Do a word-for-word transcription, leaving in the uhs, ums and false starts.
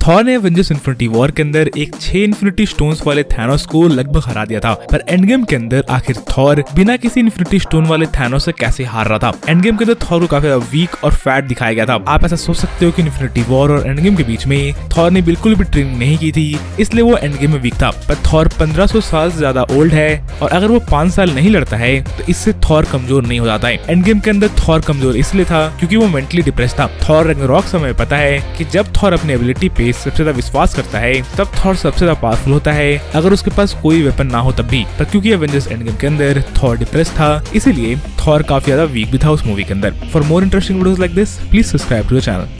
Thor ने Avengers infinity war के अंदर एक छह इन्फिनिटी स्टोन्स वाले थैनोस को लगभग हरा दिया था, पर एंड गेम के अंदर आखिर थॉर बिना किसी इन्फिनिटी स्टोन वाले थैनोस से कैसे हार रहा था। एंड गेम के अंदर थॉर को काफी वीक और फैट दिखाया गया था। आप ऐसा सोच सकते हो कि इन्फिनिटी वॉर और एंड गेम के बीच में थॉर ने बिल्कुल भी ट्रेनिंग नहीं की थी, इसलिए वो एंड गेम में वीक था। पर थॉर पंद्रह सौ साल से ज्यादा ओल्ड है और अगर वो पांच साल नहीं लड़ता है तो इससे थॉर कमजोर नहीं हो जाता है। एंड गेम के अंदर थॉर कमजोर इसलिए था क्योंकि वो मेंटली डिप्रेस था। थॉर रैग्नारोक समय पता है कि जब थॉर अपनी एबिलिटी पे सबसे ज्यादा विश्वास करता है तब थॉर सबसे ज्यादा पावरफुल होता है, अगर उसके पास कोई वेपन ना हो तब भी। पर क्योंकि एवेंजर्स एंड गेम के अंदर थॉर डिप्रेस था, इसीलिए थॉर काफी ज्यादा वीक भी था उस मूवी के अंदर। For more interesting videos like this please subscribe to the channel.